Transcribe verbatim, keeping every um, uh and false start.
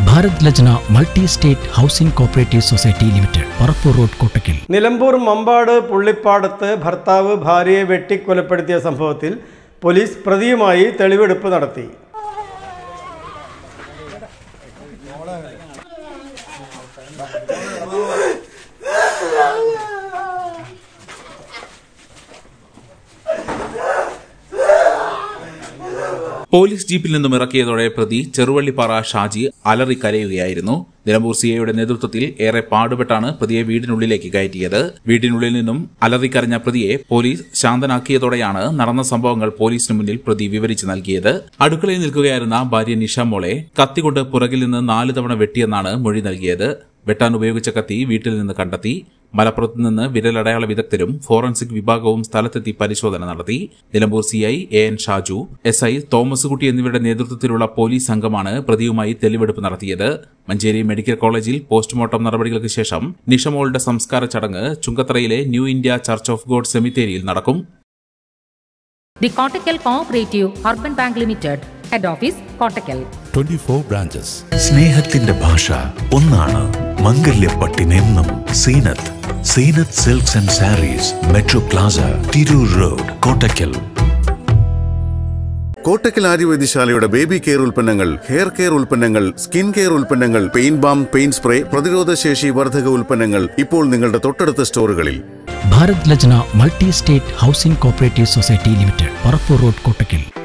Advertisement Multi-State Housing Cooperative Society Limited, Parapur Road, Kottakkal. Nilambur Mambadu Pullipadathu ഭർത്താവ് ഭാര്യയെ വെട്ടിക്കൊലപ്പെടുത്തിയ സംഭവത്തിൽ police പ്രതിയുമായി തെളിവെടുപ്പ് നടത്തി. പോലീസ് ജീപ്പിൽ നിന്നും ഇറക്കിയതോടെ പ്രതി ചെറുവള്ളിപ്പാറ ഷാജി അലറിക്കരയുകയായിരുന്നു. നിലമ്പൂർ സിഐയുടെ നേതൃത്വത്തിൽ ഏറെ പാടുപെട്ടാണ് പ്രതിയെ വീടിനുള്ളിലേക്ക് കയറ്റിയത്. വീടിനുള്ളിൽ നിന്നും അലറിക്കരഞ്ഞ പ്രതിയെ പോലീസ് ശാന്തനാക്കിയതോടെയാണ് നടന്ന സംഭവങ്ങൾ പോലീസിന് മുന്നിൽ പ്രതി വിവരിച്ചു നൽകിയത്. അടുക്കളയിൽ നിൽക്കുകയായിരുന്ന ഭാര്യ നിഷ മോളെ കത്തികൊണ്ട് പുറകിൽ നിന്ന് നാല് തവണ വെട്ടിയെന്നാണ് മൊഴി നൽകിയത്. വെട്ടാൻ ഉപയോഗിച്ച കത്തി വീട്ടിൽ നിന്ന് കണ്ടെത്തി. മലപ്പുറത്ത് നിന്ന് വിരലടയാള വിദഗ്ധരും ഫോറൻസിക് വിഭാഗവും സ്ഥലത്തെത്തി പരിശോധന നടത്തി. Nilambur CI A N Shaju, S I Thomas Kutty എന്നിവരുടെ നേതൃത്വത്തിലുള്ള പോലീസ് സംഘമാണ് പ്രതിയുമായി തെളിവെടുപ്പ് നടത്തിയത്. മഞ്ചേരി മെഡിക്കൽ കോളേജിൽ പോസ്റ്റ്മോർട്ടം നടപടികൾക്ക് ശേഷം നിഷമോളുടെ സംസ്കാര ചടങ്ങ് ചുങ്കത്തറയിലെ New India Church of God സെമിത്തേരിയിൽ നടക്കും. The Kottakkal Cooperative Urban Bank Limited, Head Office, Kottakkal. twenty-four branches. സ്നേഹത്തിന്റെ ഭാഷ ഒന്നാണ്. മംഗല്യപ്പട്ടിനെന്നും Zeenath Zeenath Silks and Sarees, Metro Plaza, Tirur road, Kottakkal. Kottakkal ആര്യവൈദ്യശാലയുടെ ബേബി കെയർ ഉൽപ്പന്നങ്ങൾ, ഹെയർ കെയർ ഉൽപ്പന്നങ്ങൾ, സ്കിൻ കെയർ ഉൽപ്പന്നങ്ങൾ, പെയിൻ ബാം, പെയിൻ സ്പ്രേ, പ്രതിരോധശേഷി വർധക ഉൽപ്പന്നങ്ങൾ ഇപ്പോൾ നിങ്ങളുടെ തൊട്ടടുത്ത സ്റ്റോറുകളിൽ. Advertisement Multi-State Housing Cooperative Society Limited, Parapur Road, Kottakkal.